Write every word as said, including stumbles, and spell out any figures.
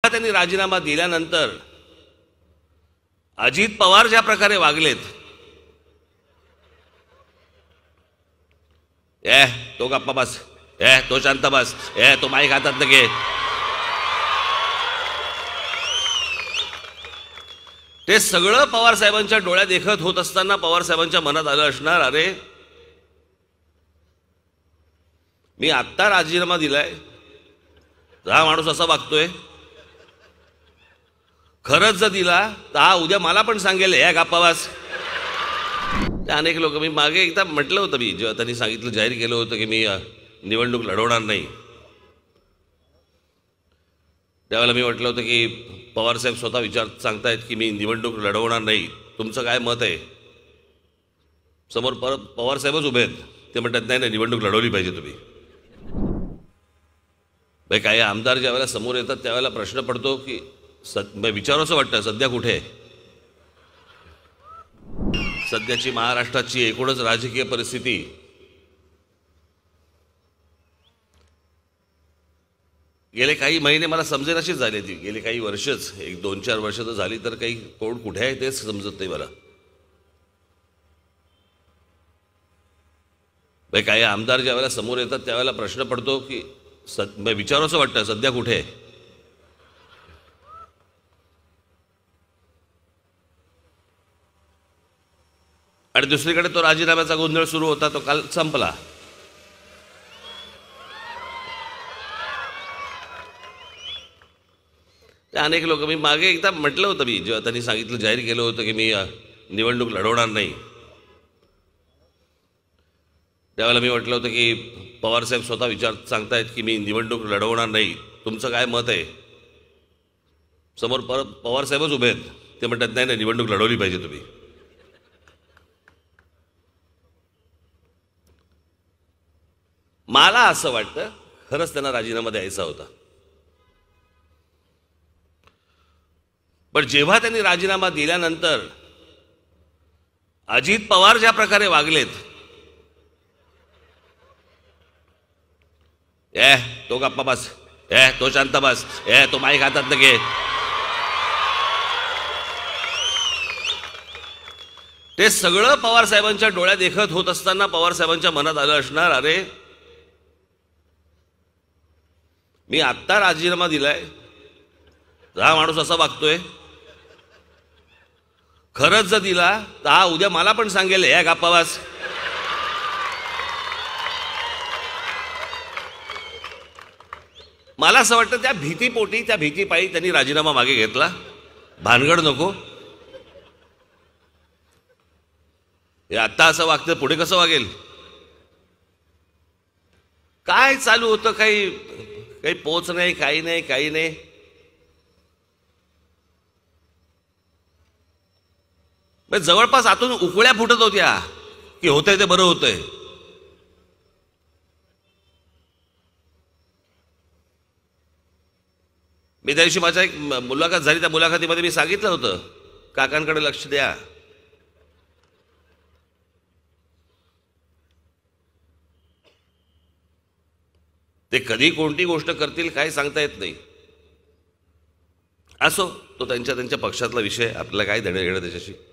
त्यांनी राजीनामा दिल्यानंतर अजित पवार ज्या प्रकारे वागलेत, ए तो गप्पा बस, ए तो शांत बस, ए तो माईक हातात घे, ते सगळं पवार साहेबांच्या डोळ्यात देखत होत असताना पवार साहेबांच्या मनात आलं असणार, अरे मी आत्ता राजीनामा दिलाय, हा माणूस असा वागतोय, खरंच जर दिला तर हा उद्या मला पण सांगेल या गप्पावास. ते अनेक लोक, मी मागे एकदा म्हटलं होतं, मी जेव्हा त्यांनी सांगितलं, जाहीर केलं होतं की मी निवडणूक लढवणार नाही, त्यावेळेला मी म्हटलं होतं की पवारसाहेब स्वतः विचार सांगतायत की मी निवडणूक लढवणार नाही, तुमचं काय मत आहे? समोर परत पवारसाहेबच उभे आहेत, ते म्हणतात नाही नाही निवडणूक लढवली पाहिजे तुम्ही. भाई काही आमदार ज्यावेळेला समोर येतात त्यावेळेला प्रश्न पडतो की सद विचारावंसं वाटतं सध्या कुठे आहे? सध्याची महाराष्ट्राची एकूणच राजकीय परिस्थिती गेले काही महिने मला समजेनाशीच झाली, ती गेले काही वर्षच, एक दोन चार वर्ष तर झाली, तर काही कोण कुठे आहे तेच समजत नाही मला. भाई काही आमदार ज्यावेळेला समोर येतात त्यावेळेला प्रश्न पडतो की सद विचारावंसं वाटतं सध्या कुठे आहे? आणि दुसरीकडे तो राजीनाम्याचा गोंधळ सुरू होता, तो काल संपला. ते अनेक लोक, मी मागे एकदा म्हटलं होतं, मी जेव्हा त्यांनी सांगितलं, जाहीर केलं होतं की मी निवडणूक लढवणार नाही, त्यावेळेला मी म्हटलं होतं की पवारसाहेब स्वतः विचार सांगतायत की मी निवडणूक लढवणार नाही, तुमचं काय मत आहे? समोर परत पवारसाहेबच उभे आहेत, ते म्हणतात नाही नाही निवडणूक लढवली पाहिजे तुम्ही. मला असं वाटतं खरंच त्यांना राजीनामा द्यायचा होता, पण जेव्हा त्यांनी राजीनामा दिल्यानंतर अजित पवार ज्या प्रकारे वागलेत, ए तो गप्पा बस, ए तो शांत बस, ए तो माईक हातात घे, ते सगळं पवार साहेबांच्या डोळ्यात देखत होत असताना पवार साहेबांच्या मनात आलं असणार, अरे मी आत्ता राजीनामा दिलाय, हा माणूस असा वागतोय, खरंच जर दिला तर हा उद्या मला पण सांगेल या गप्पावास. मला असं वाटतं त्या भीतीपोटी, त्या भीतीपायी त्यांनी राजीनामा मागे घेतला. भानगड नको, हे आत्ता असं वागतं पुढे कसं वागेल? काय चालू होतं, काही काही पोच नाही, काही नाही काही नाही. जवळपास आतून उकळ्या फुटत होत्या की होतंय ते बरं होतंय. मी त्या दिवशी माझ्या एक मुलाखत झाली, त्या मुलाखतीमध्ये मी सांगितलं होतं काकांकडे लक्ष द्या. ते कधी कोणती गोष्ट करतील काय सांगता येत नाही. असो, तो त्यांच्या त्यांच्या पक्षातला विषय, आपल्याला काय देणं घेणं त्याच्याशी.